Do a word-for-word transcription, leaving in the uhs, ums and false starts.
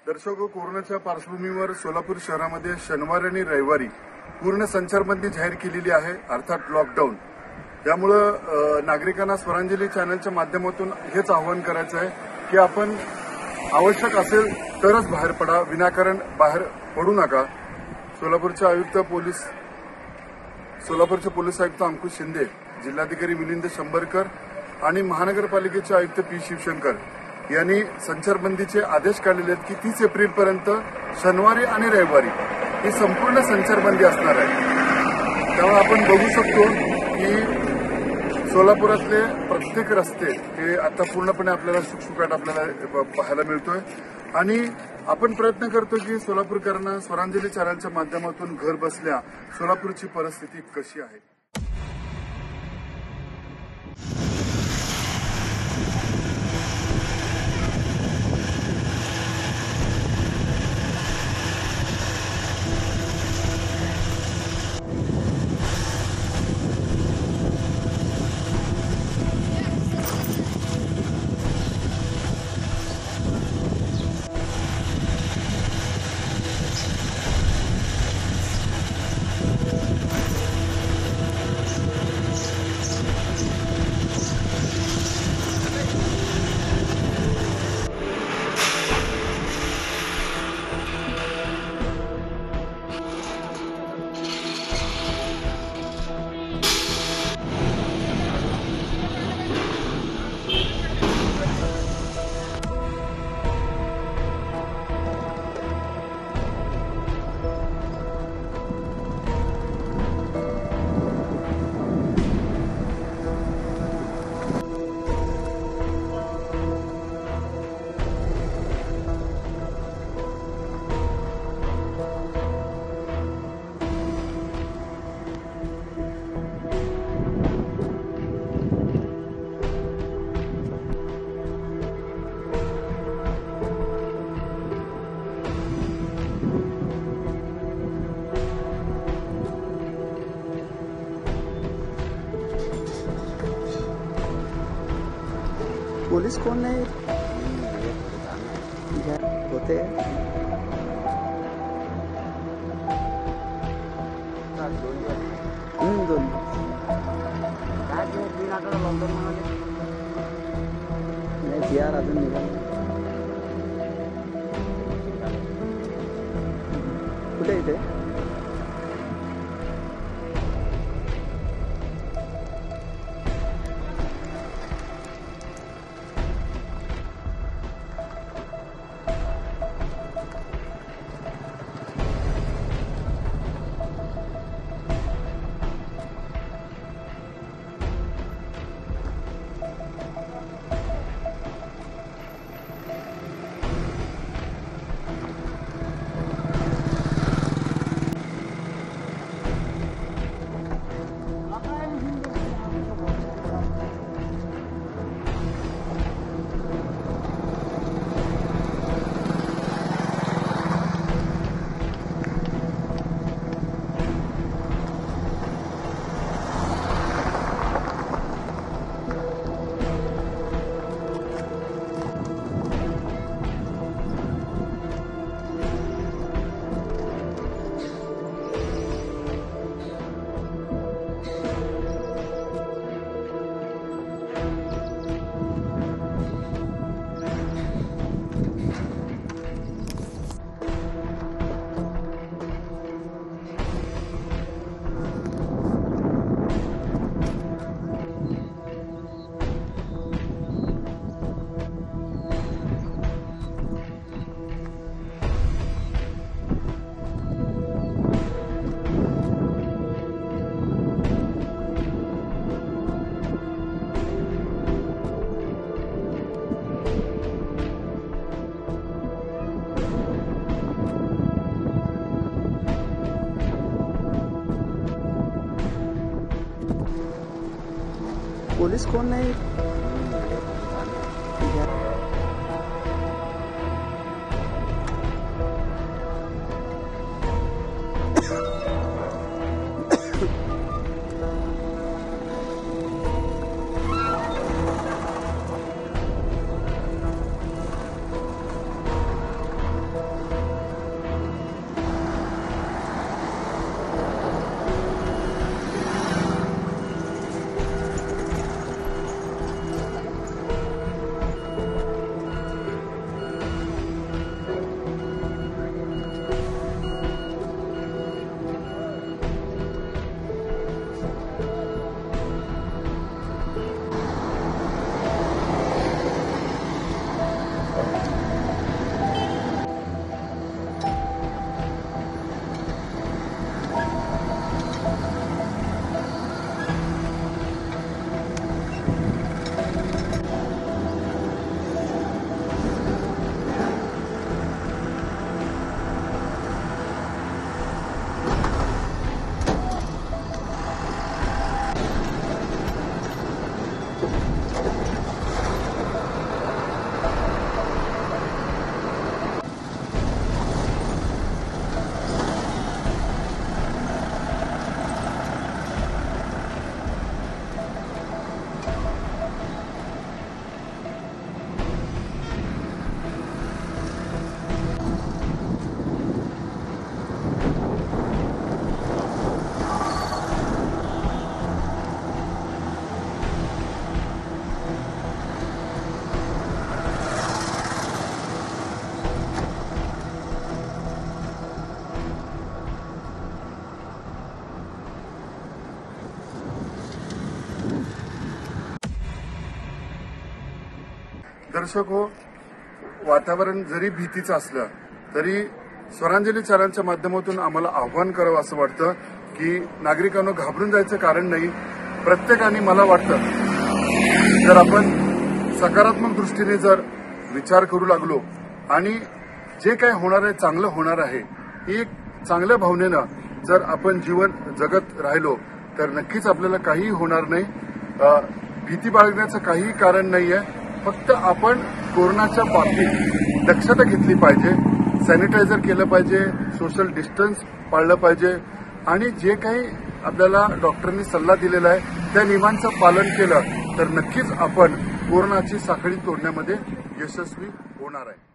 दर्शको, कोरोनाच्या पार्श्वभूमीवर सोलापूर शहरामध्ये शनिवारी आणि रविवारी पूर्ण संचारबंदी जाहीर केलेली आहे, अर्थात लॉकडाऊन. त्यामुळं नागरिकांना स्वरांजली चॅनलच्या माध्यमातून हेच आवाहन करायचं आहे की आपण आवश्यक असेल तरच बाहेर पडा, विनाकारण बाहेर पडू नका. सोलापूरचे आयुक्त पोलीस सोलापूरचे पोलीस आयुक्त अंकुश शिंदे, जिल्हाधिकारी मिलिंद शंभरकर आणि महानगरपालिकेचे आयुक्त पी शिवशंकर यांनी संचारबंदीचे आदेश काढलेले आहेत की तीस एप्रिलपर्यंत शनिवारी आणि रविवारी ही संपूर्ण संचारबंदी असणार आहे. त्यामुळे आपण बघू शकतो की सोलापुरातले प्रत्येक रस्ते हे आता पूर्णपणे आपल्याला शुकशुकाट आपल्याला पाहायला मिळतोय आणि आपण प्रयत्न करतो की सोलापूरकरांना स्वरांजली चॅनलच्या माध्यमातून घर बसल्या सोलापूरची परिस्थिती कशी आहे. पुलिस कोण नाही होते. दोन नाही जी आर अजून निघाल. कुठे इथे पुलिस कोण नाही. दर्शक हो, वातावरण जरी भीतीचं असलं तरी स्वरांजली चॅनलच्या माध्यमातून आम्हाला आव्हान करावं असं वाटतं की नागरिकांना घाबरून जायचं कारण नाही. प्रत्येकाने मला वाटतं जर आपण सकारात्मक दृष्टीने जर विचार करू लागलो आणि जे काही होणार आहे चांगलं होणार आहे एक चांगल्या भावनेनं जर आपण जीवन जगत राहिलो तर नक्कीच आपल्याला काहीही होणार नाही. भीती बाळगण्याचं काहीही कारण नाहीये. फक्त आपण कोरोनाच्या बाबतीत दक्षता घेतली पाहिजे, सॅनिटायझर केलं पाहिजे, सोशल डिस्टन्स पाळलं पाहिजे आणि जे काही आपल्याला डॉक्टरांनी सल्ला दिलेला आहे त्या नियमांचं पालन केलं तर नक्कीच आपण कोरोनाची साखळी तोडण्यामध्ये यशस्वी होणार आहे.